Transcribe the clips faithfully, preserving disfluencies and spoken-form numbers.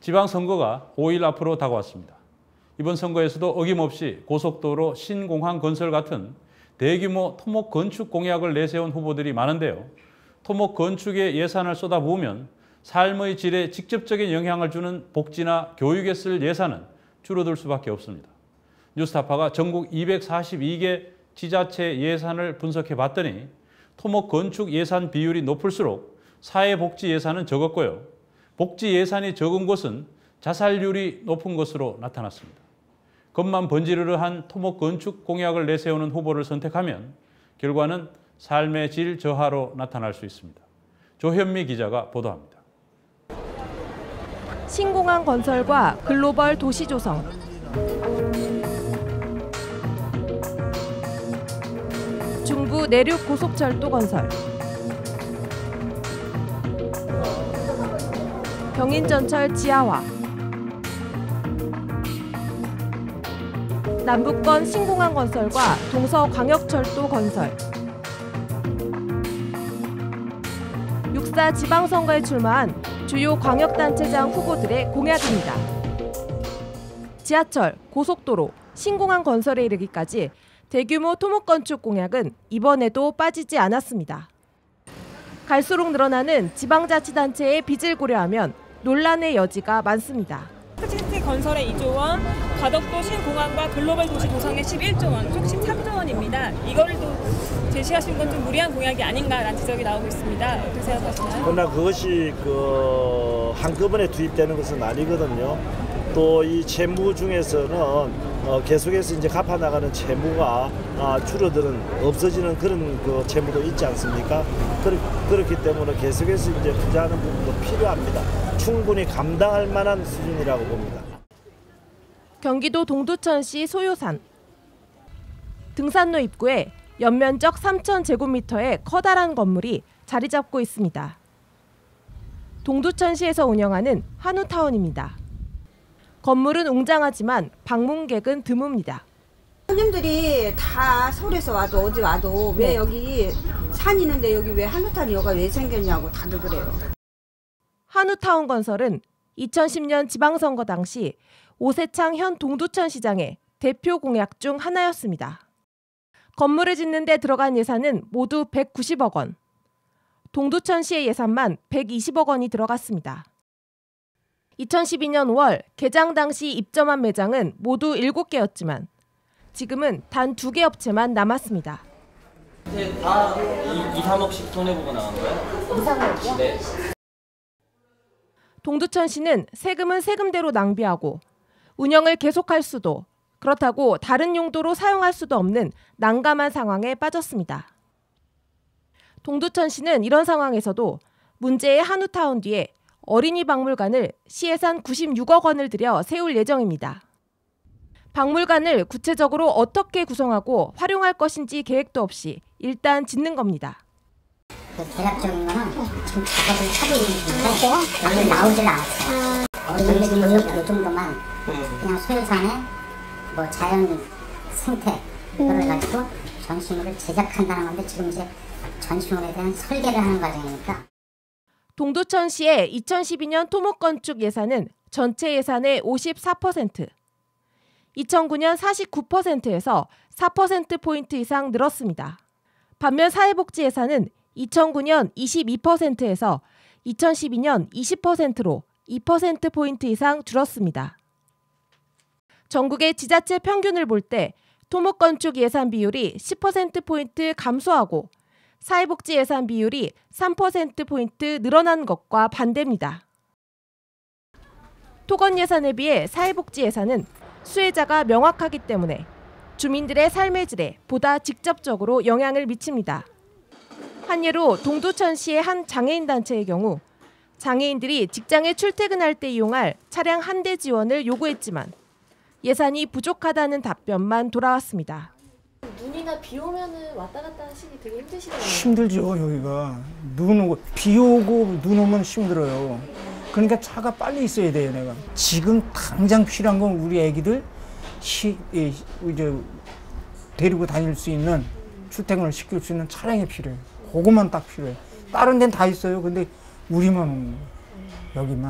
지방선거가 오 일 앞으로 다가왔습니다. 이번 선거에서도 어김없이 고속도로 신공항 건설 같은 대규모 토목 건축 공약을 내세운 후보들이 많은데요. 토목 건축에 예산을 쏟아부으면 삶의 질에 직접적인 영향을 주는 복지나 교육에 쓸 예산은 줄어들 수밖에 없습니다. 뉴스타파가 전국 이백사십이 개 지자체 예산을 분석해 봤더니 토목 건축 예산 비율이 높을수록 사회복지 예산은 적었고요. 복지 예산이 적은 곳은 자살률이 높은 것으로 나타났습니다. 겉만 번지르르한 토목 건축 공약을 내세우는 후보를 선택하면 결과는 삶의 질 저하로 나타날 수 있습니다. 조현미 기자가 보도합니다. 신공항 건설과 글로벌 도시 조성, 중부 내륙 고속철도 건설, 경인전철 지하화, 남북권 신공항 건설과 동서광역철도 건설, 육사 지방선거에 출마한 주요 광역단체장 후보들의 공약입니다. 지하철, 고속도로, 신공항 건설에 이르기까지 대규모 토목건축 공약은 이번에도 빠지지 않았습니다. 갈수록 늘어나는 지방자치단체의 빚을 고려하면 논란의 여지가 많습니다. 시티 건설에 이조 원, 가덕도 신공항과 글로벌 도시 조성에 십일조 원, 총 십삼조 원입니다. 이거를 또 제시하신 건 좀 무리한 공약이 아닌가라는 지적이 나오고 있습니다. 어떻게 생각하시나요? 그러나 그것이 그 한꺼번에 투입되는 것은 아니거든요. 또 이 채무 중에서는 어 계속해서 이제 갚아 나가는 채무가 아 줄어드는 없어지는 그런 그 채무도 있지 않습니까? 그렇, 그렇기 때문에 계속해서 이제 투자하는 부분도 필요합니다. 충분히 감당할 만한 수준이라고 봅니다. 경기도 동두천시 소요산. 등산로 입구에 연면적 삼천 제곱미터의 커다란 건물이 자리 잡고 있습니다. 동두천시에서 운영하는 한우타운입니다. 건물은 웅장하지만 방문객은 드뭅니다. 손님들이 다 서울에서 와도 어디 와도 왜 여기 산 있는데 여기 왜 한우타운이가 왜 생겼냐고 다들 그래요. 한우타운 건설은 이천십 년 지방선거 당시 오세창 현 동두천시장의 대표 공약 중 하나였습니다. 건물을 짓는 데 들어간 예산은 모두 백구십억 원. 동두천시의 예산만 백이십억 원이 들어갔습니다. 이천십이 년 오월 개장 당시 입점한 매장은 모두 일곱 개였지만 지금은 단 두 개 업체만 남았습니다. 다 이, 삼억씩 손해보고 나간 거예요? 이, 삼억이요? 네. 동두천시는 세금은 세금대로 낭비하고 운영을 계속할 수도 그렇다고 다른 용도로 사용할 수도 없는 난감한 상황에 빠졌습니다. 동두천시는 이런 상황에서도 문제의 한우타운 뒤에 어린이 박물관을 시예산 구십육억 원을 들여 세울 예정입니다. 박물관을 구체적으로 어떻게 구성하고 활용할 것인지 계획도 없이 일단 짓는 겁니다. 대략적인 거는 지금 작업을 하고 있는데 오늘 나오질 않았어요. 어린이 교육 이 정도만 그냥 소요산의 뭐 자연 생태 그걸 가지고 전시물을 제작한다는 건데 지금 이제 전시물에 대한 설계를 하는 과정이니까. 동두천시의 이천십이 년 토목건축 예산은 전체 예산의 오십사 퍼센트, 이천구 년 사십구 퍼센트에서 사 퍼센트포인트 이상 늘었습니다. 반면 사회복지 예산은 이천구 년 이십이 퍼센트에서 이천십이 년 이십 퍼센트로 이 퍼센트포인트 이상 줄었습니다. 전국의 지자체 평균을 볼 때 토목건축 예산 비율이 십 퍼센트포인트 감소하고 사회복지 예산 비율이 삼 퍼센트포인트 늘어난 것과 반대입니다. 토건 예산에 비해 사회복지 예산은 수혜자가 명확하기 때문에 주민들의 삶의 질에 보다 직접적으로 영향을 미칩니다. 한 예로 동두천시의 한 장애인 단체의 경우 장애인들이 직장에 출퇴근할 때 이용할 차량 한 대 지원을 요구했지만 예산이 부족하다는 답변만 돌아왔습니다. 눈이나 비 오면은 왔다 갔다 하시기 되게 힘드시겠네요. 힘들죠. 여기가 눈 오고 비 오고 눈 오면 힘들어요. 그러니까 차가 빨리 있어야 돼요. 내가 지금 당장 필요한 건 우리 애기들 시, 예, 이제 데리고 다닐 수 있는 출퇴근을 시킬 수 있는 차량이 필요해요. 그것만 딱 필요해요. 다른 데는 다 있어요. 근데 우리만 없는 거예요. 여기만.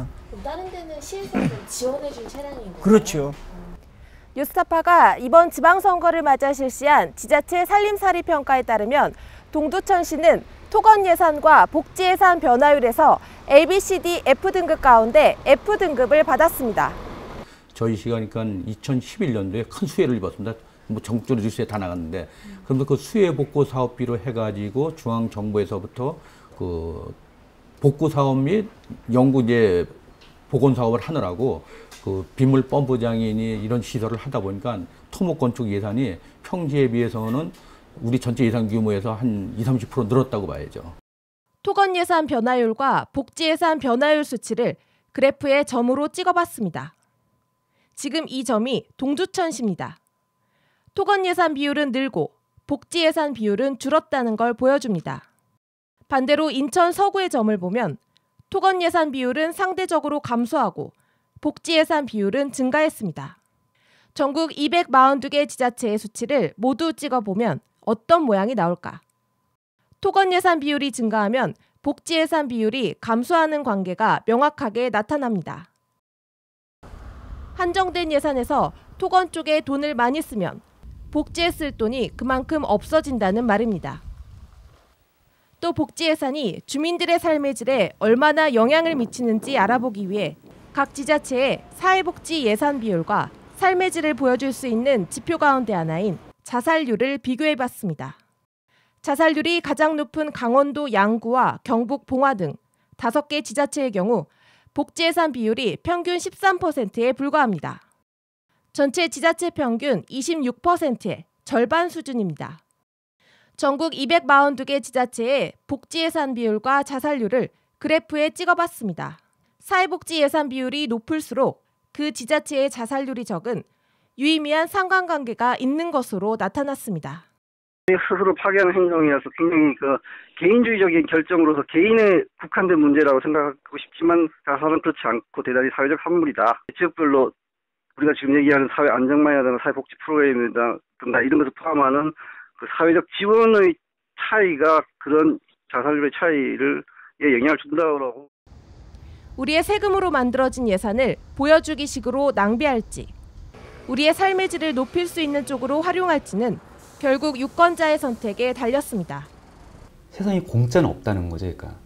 다른 데는 시에서 좀 지원해준 차량인 거예요? 그렇죠. 뉴스타파가 이번 지방선거를 맞아 실시한 지자체 살림살이 평가에 따르면 동두천시는 토건 예산과 복지 예산 변화율에서 A, B, C, D, F 등급 가운데 F 등급을 받았습니다. 저희 시가 그러니까 이천십일 년도에 큰 수혜를 입었습니다. 뭐 전국적으로 수혜 다 나갔는데, 그런데 그 수혜 복구 사업비로 해가지고 중앙 정부에서부터 그 복구 사업 및 연구 이제 복원 사업을 하느라고 그 빗물 펌프 장인이 이런 시설을 하다 보니까 토목 건축 예산이 평지에 비해서는 우리 전체 예산 규모에서 한 이십, 삼십 퍼센트 늘었다고 봐야죠. 토건 예산 변화율과 복지 예산 변화율 수치를 그래프에 점으로 찍어봤습니다. 지금 이 점이 동두천시입니다. 토건 예산 비율은 늘고 복지 예산 비율은 줄었다는 걸 보여줍니다. 반대로 인천 서구의 점을 보면 토건 예산 비율은 상대적으로 감소하고 복지 예산 비율은 증가했습니다. 전국 이백사십이 개 지자체의 수치를 모두 찍어보면 어떤 모양이 나올까? 토건 예산 비율이 증가하면 복지 예산 비율이 감소하는 관계가 명확하게 나타납니다. 한정된 예산에서 토건 쪽에 돈을 많이 쓰면 복지에 쓸 돈이 그만큼 없어진다는 말입니다. 또 복지 예산이 주민들의 삶의 질에 얼마나 영향을 미치는지 알아보기 위해 각 지자체의 사회복지 예산 비율과 삶의 질을 보여줄 수 있는 지표 가운데 하나인 자살률을 비교해봤습니다. 자살률이 가장 높은 강원도 양구와 경북 봉화 등 다섯 개 지자체의 경우 복지 예산 비율이 평균 십삼 퍼센트에 불과합니다. 전체 지자체 평균 이십육 퍼센트의 절반 수준입니다. 전국 이백사십이 개 지자체의 복지 예산 비율과 자살률을 그래프에 찍어봤습니다. 사회복지 예산 비율이 높을수록 그 지자체의 자살률이 적은 유의미한 상관관계가 있는 것으로 나타났습니다. 스스로 파괴하는 행동이어서 굉장히 그 개인주의적인 결정으로서 개인에 국한된 문제라고 생각하고 싶지만 자살은 그렇지 않고 대단히 사회적 산물이다. 지역별로 우리가 지금 얘기하는 사회 안정망이라든가 사회복지 프로그램이라든가 이런 것을 포함하는 그 사회적 지원의 차이가 그런 자살률의 차이를 영향을 준다고. 우리의 세금으로 만들어진 예산을 보여주기식으로 낭비할지, 우리의 삶의 질을 높일 수 있는 쪽으로 활용할지는 결국 유권자의 선택에 달렸습니다. 세상에 공짜는 없다는 거죠. 그러니까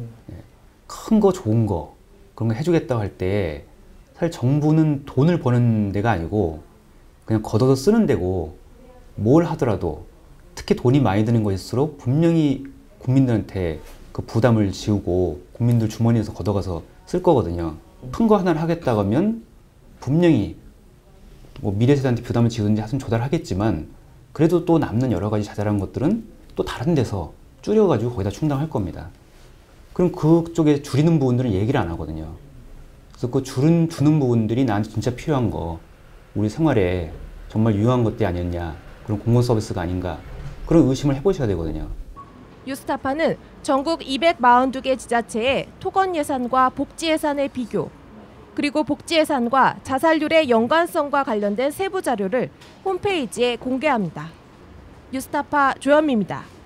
큰 거 좋은 거 그런 거 해주겠다고 할 때 사실 정부는 돈을 버는 데가 아니고 그냥 걷어서 쓰는 데고, 뭘 하더라도 특히 돈이 많이 드는 것일수록 분명히 국민들한테 그 부담을 지우고 국민들 주머니에서 걷어가서 쓸 거거든요. 큰 거 하나를 하겠다고 하면 분명히 뭐 미래세대한테 부담을 지우든지 하여튼 조달하겠지만, 그래도 또 남는 여러 가지 자잘한 것들은 또 다른 데서 줄여가지고 거기다 충당할 겁니다. 그럼 그쪽에 줄이는 부분들은 얘기를 안 하거든요. 그래서 그 줄은, 주는 부분들이 나한테 진짜 필요한 거, 우리 생활에 정말 유용한 것들이 아니었냐, 그런 공공 서비스가 아닌가, 그런 의심을 해보셔야 되거든요. 뉴스타파는 전국 이백사십이 개 지자체의 토건 예산과 복지 예산의 비교, 그리고 복지 예산과 자살률의 연관성과 관련된 세부 자료를 홈페이지에 공개합니다. 뉴스타파 조현미입니다.